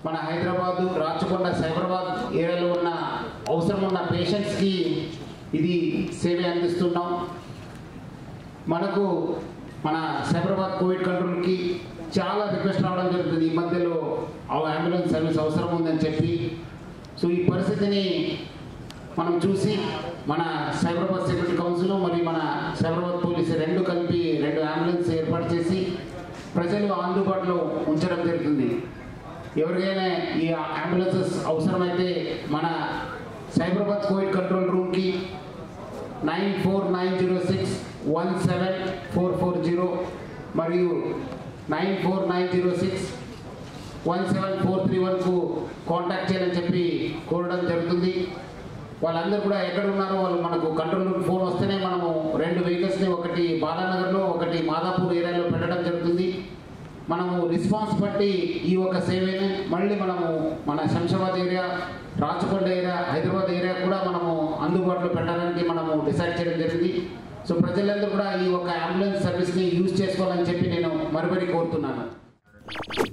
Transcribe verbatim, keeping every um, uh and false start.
మన హైదరాబాద్ రాచకొండ సైబరాబాద్ ఏరియాలో ఉన్న అవసరం ఉన్న పేషెంట్స్కి ఇది సేవ అందిస్తున్నాం. మనకు మన సైబరాబాద్ కోవిడ్ కంట్రోల్కి చాలా రిక్వెస్ట్ రావడం జరుగుతుంది. ఈ మధ్యలో అంబులెన్స్ సర్వీస్ అవసరం ఉందని చెప్పి. సో ఈ పరిస్థితిని మనం చూసి మన సైబరాబాద్ సెక్యూరిటీ కౌన్సిల్ మరియు మన సైబరాబాద్ పోలీసు రెండు కలిపి రెండు అంబులెన్స్ ఏర్పాటు చేసి ప్రజలు అందుబాటులో ఉంచడం జరుగుతుంది. ఎవరికైనా ఈ అంబులెన్సెస్ అవసరమైతే మన సైబరాబాద్ కోవిడ్ కంట్రోల్ రూమ్కి nine four nine zero six one seven four four zero మరియు nine four nine zero six one seven four three వన్కు కాంటాక్ట్ చేయాలని చెప్పి కోరడం జరుగుతుంది. వాళ్ళందరూ కూడా ఎక్కడ ఉన్నారో వాళ్ళు మనకు కంట్రోల్ రూమ్ ఫోన్ వస్తేనే మనము రెండు వెహికల్స్ని ఒకటి బాలానగర్లో ఒకటి మాదాపూర్ ఏరియాలో పెట్టడం జరుగుతుంది. మనము రెస్పాన్స్ బట్టి ఈ ఒక సేవని మళ్ళీ మనము మన Shamshabad area, Rachakonda area, Hyderabad area కూడా మనము అందుబాటులో పెట్టడానికి మనము డిసైడ్ చేయడం జరిగింది. సో ప్రజలందరూ కూడా ఈ ఒక అంబులెన్స్ సర్వీస్ని యూజ్ చేసుకోవాలని చెప్పి నేను మరీ మరీ కోరుతున్నాను.